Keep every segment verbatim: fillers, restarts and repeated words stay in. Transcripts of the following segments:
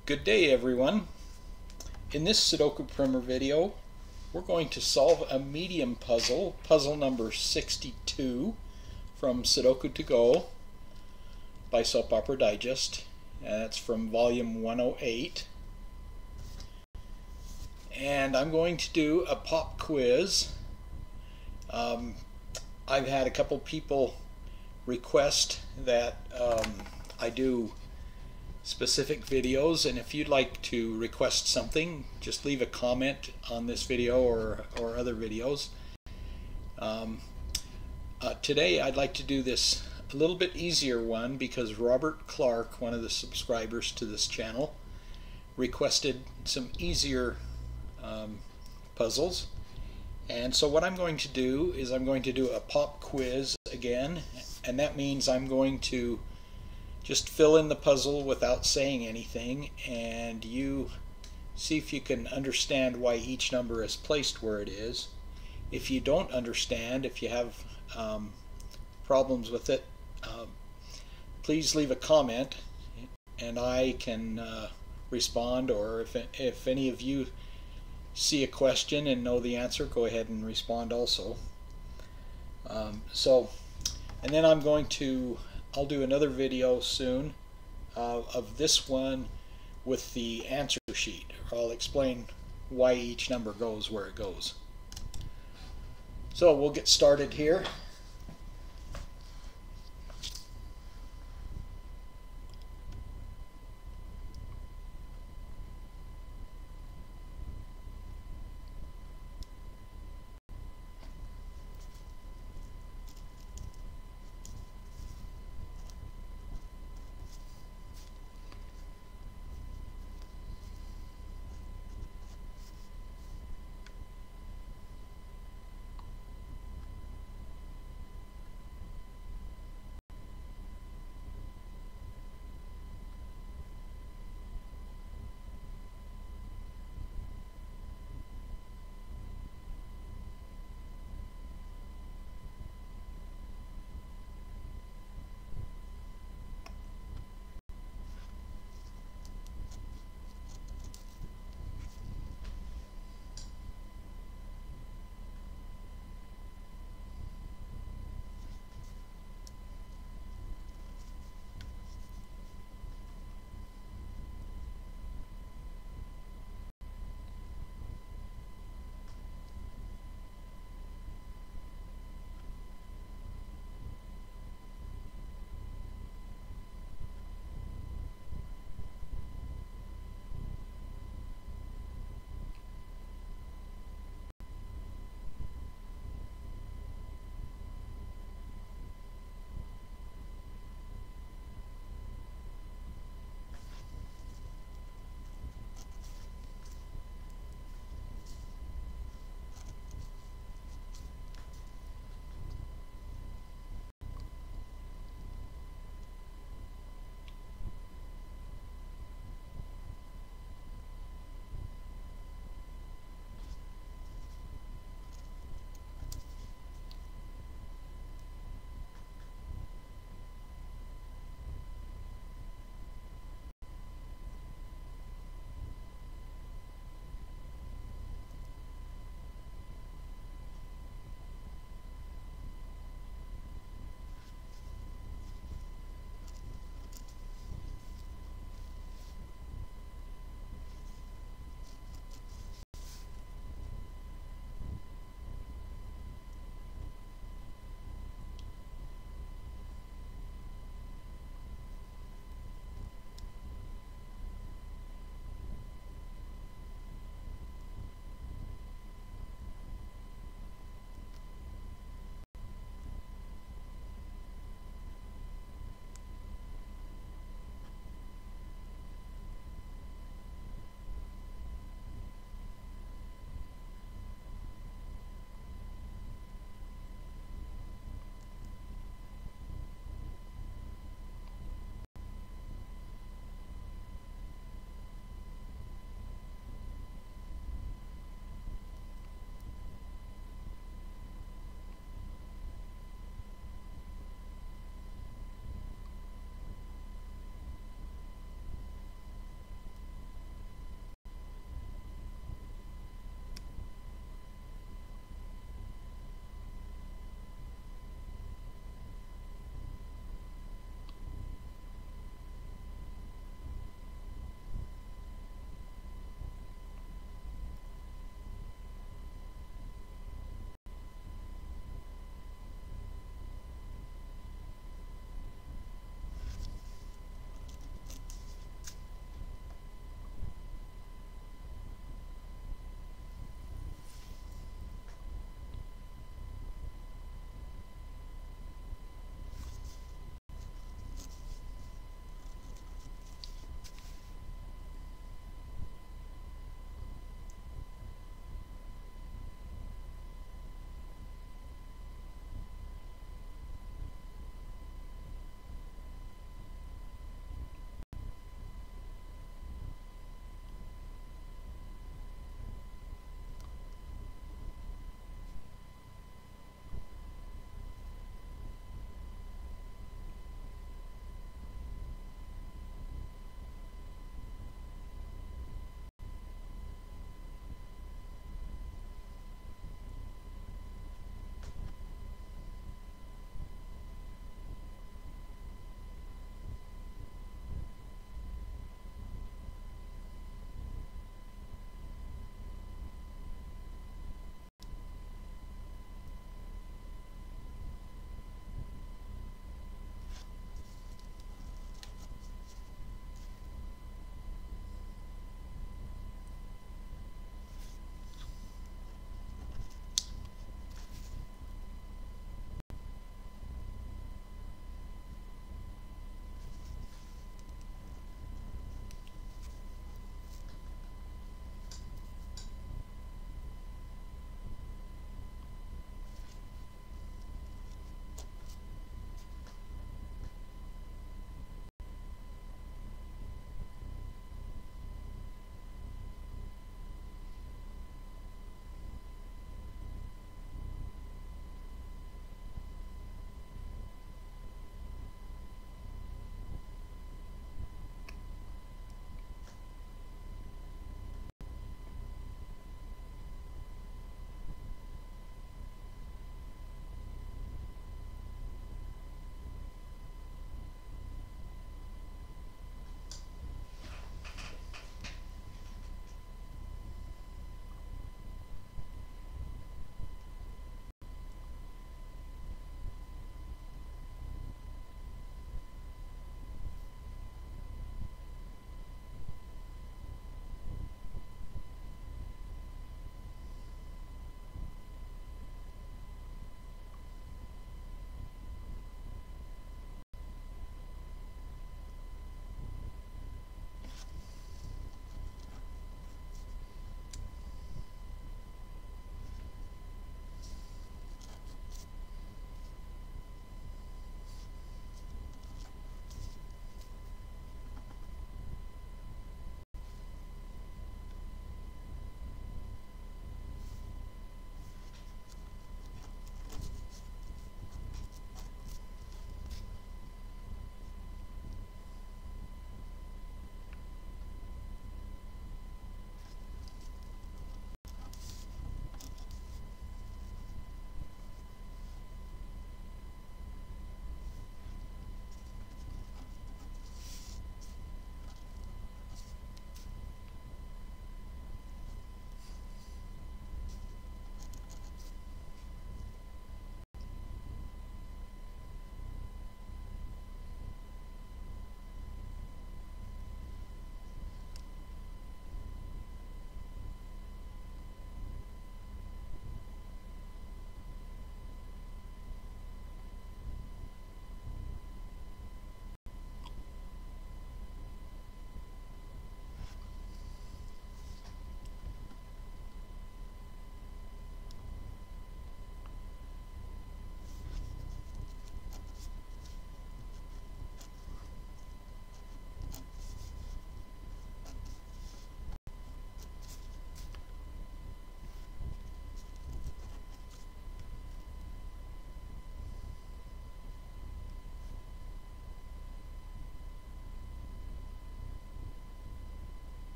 Good day, everyone. In this Sudoku Primer video, we're going to solve a medium puzzle, puzzle number sixty-two from Sudoku to Go by Soap Opera Digest. And that's from volume one oh eight. And I'm going to do a pop quiz. Um, I've had a couple people request that um, I do specific videos, and if you'd like to request something, just leave a comment on this video or, or other videos. Um, uh, today I'd like to do this a little bit easier one because Robert Clark, one of the subscribers to this channel, requested some easier um, puzzles. And so what I'm going to do is I'm going to do a pop quiz again, and that means I'm going to just fill in the puzzle without saying anything, and you see if you can understand why each number is placed where it is. If you don't understand, if you have um, problems with it, um, please leave a comment and I can uh, respond, or if, if any of you see a question and know the answer, go ahead and respond also. Um, so, and then I'm going to I'll do another video soon uh, of this one with the answer sheet. I'll explain why each number goes where it goes. So we'll get started here.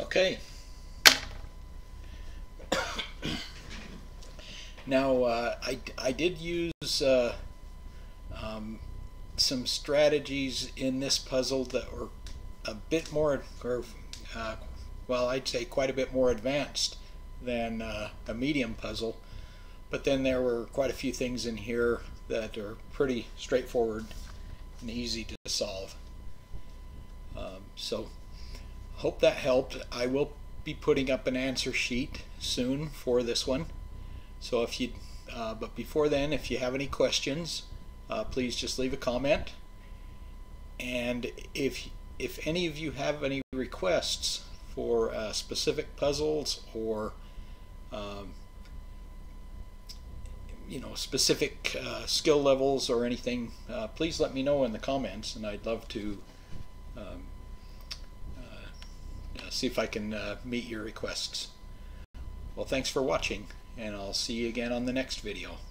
Okay. Now, uh, I, I did use uh, um, some strategies in this puzzle that were a bit more, or uh, well, I'd say quite a bit more advanced than uh, a medium puzzle. But then there were quite a few things in here that are pretty straightforward and easy to solve. Um, so, hope that helped. I will be putting up an answer sheet soon for this one. So if you, uh, but before then, if you have any questions, uh, please just leave a comment. And if if any of you have any requests for uh, specific puzzles or um, you know, specific uh, skill levels or anything, uh, please let me know in the comments, and I'd love to um, uh, see if I can uh, meet your requests. Well, thanks for watching, and I'll see you again on the next video.